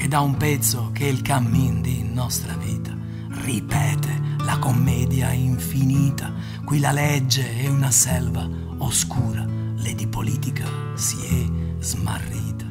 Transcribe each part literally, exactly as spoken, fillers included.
da un pezzo che il cammin di nostra vita ripete la commedia infinita. Qui la legge è una selva oscura, le di politica si è smarrita.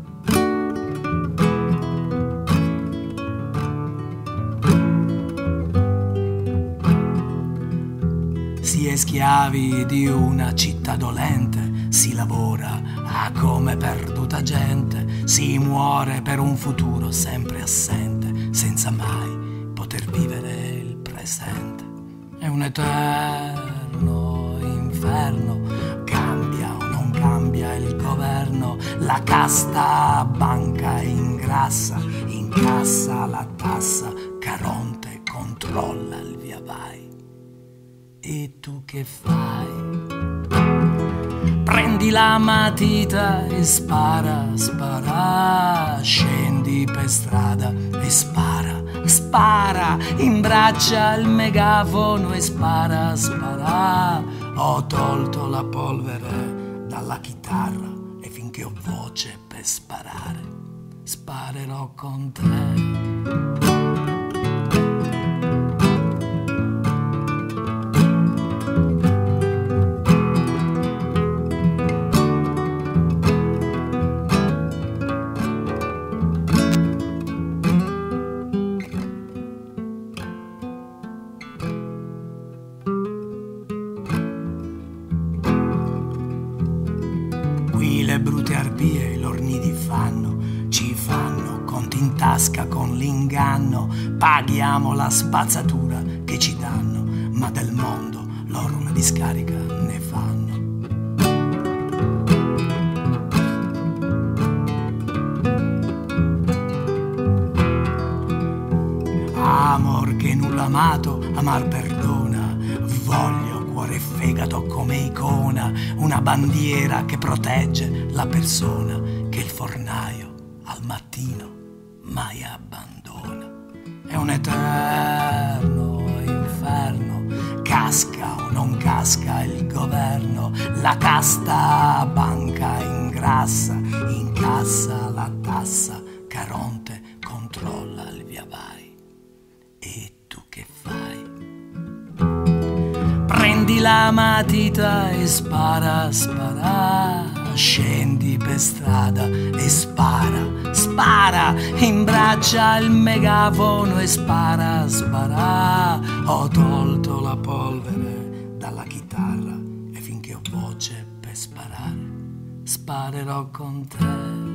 Si è schiavi di una città dolente, si lavora a come perduta gente, si muore per un futuro sempre assente, senza mai poter vivere il presente. È un eterno inferno, cambia o non cambia il governo, la casta banca ingrassa, incassa la tassa, Caronte controlla il via vai. E tu che fai? Prendi la matita e spara, spara, scendi per strada e spara, spara, imbraccia il megafono e spara, spara. Ho tolto la polvere dalla chitarra e finché ho voce per sparare, sparerò con te. Le brutte arpie l'ornidi fanno, ci fanno conti in tasca con l'inganno, paghiamo la spazzatura che ci danno, ma del mondo loro una discarica ne fanno. Amor che nulla amato, amar perdona, voglio cuore e fegato come icona, una bandiera che protegge la persona che il fornaio al mattino mai abbandona. È un eterno inferno, casca o non casca il governo, la casta banca ingrassa, incassa la tassa, Caronte controlla il via vai. E tu che fai? Prendi la matita e spara, spara, scendi per strada e spara, spara, imbraccia il megafono e spara, spara. Ho tolto la polvere dalla chitarra e finché ho voce per sparare, sparerò con te.